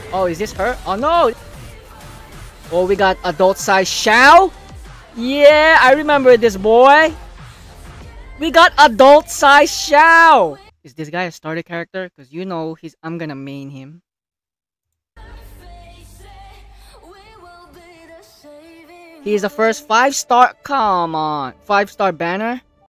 Oh, is this her? Oh no! Oh, we got adult size Xiao. Yeah, I remember this boy. We got adult size Xiao. Is this guy a starter character? Cause you know I'm gonna main him. He is the first 5-star. Come on, 5-star banner.